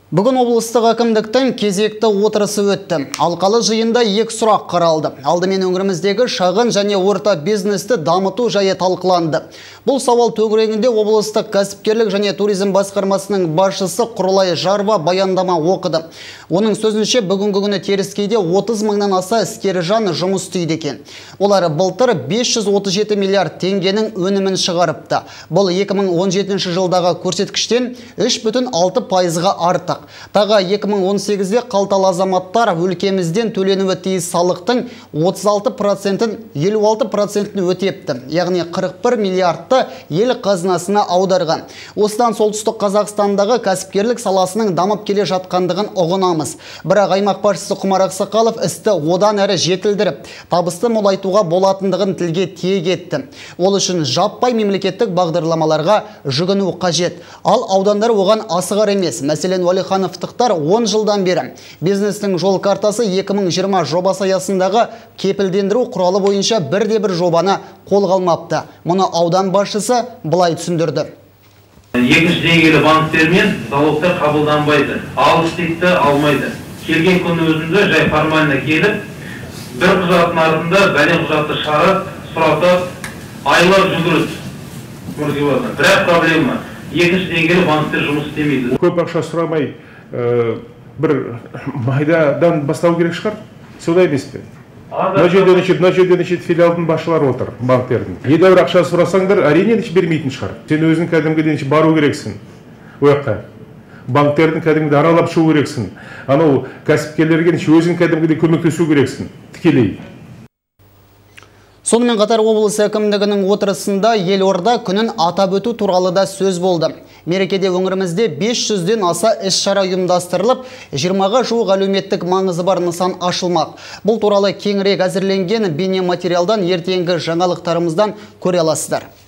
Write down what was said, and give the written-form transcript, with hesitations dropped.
Бүгін облыстық әкімдіктің кезекті отырысы өтті. Алқалы жиында екі сұрақ қаралды. Алдымен өңіріміздегі шағын және орта бизнесті дамыту жайы талқыланды. Бұл сауал төңірегінде облыстық кәсіпкерлік және туризм басқармасының басшысы Құралай Жарва баяндама оқыды. Оның сөзінше бүгінгі күні Теріскейде 30 мыңнан аса іскер жан жұмыс істейді екен. Олар былтыр 537 миллиард теңгенің өнімін шығарыпты. Бұл 2017 жылдағы көрсеткіштен 3,6%-ға артық. Тағы 2018-де қалталы азаматтар өлкемізден төленуі тиіс салықтың 36%-ін 56%-ін өтепті. Яғни 41 миллиардты ел қазынасына аударған. Осыдан солтүстік Қазақстандағы кәсіпкерлік саласының дамып келе жатқандығын ұғынамыз. Бірақ аймақ басшысы Құмар Ақсақалов істі одан әрі жетілдіріп, табысты молайтуға болатындығын тілге тиек етті. Ол үшін жаппай мемлекеттік бағдарламаларға жүгіну қажет. Ал аудандар оған асығар емес. Мәселен, Уәлихановтықтар 10 жылдан бері бизнестің жол картасы 2020 жобасы аясындағы кепілдендіру құралы бойынша бірде-бір жобаны қолға алмапты. Мұны аудан басшысы былай түсіндірді. Екінші деңгейлі банктермен залогтар қабылданбайды, алыс текті алмайды. Келген күні өзінде жай формально келіп, бір құжаттың артында бәлен құжатты шығарып, сұратып, айлар жүгіреді. Бірақ проблема, екінші деңгейлі банктер жұмыс істемейді. Көп ақша сұрамай, бір майдадан бастау керек шығар, солай емес пе? Мына жерде филиалдың басшылары отыр, банктердің. Едәуір ақша сұрасаңдар, әрине бермейтін шығар. Сен өзің кәдімгіден бару керексің. Ояққа. Банктердің кәдімгіде аралап шығу керексің. Анау кәсіпкерлерге өзің кәдімгіде көмектесу керексің. Тікелей. Сонымен қатар облыс әкімдігінің отырысында елорда күнін атап өту туралы да сөз болды. Мерекеде өңірімізде 500-ден аса іс-шара ұйымдастырылып, 20-ға жуық әлеуметтік маңызы бар нысан ашылмақ. Бұл туралы кеңірек әзірленген бейнематериалдан ертеңгі жаңалықтарымыздан көре аласыздар.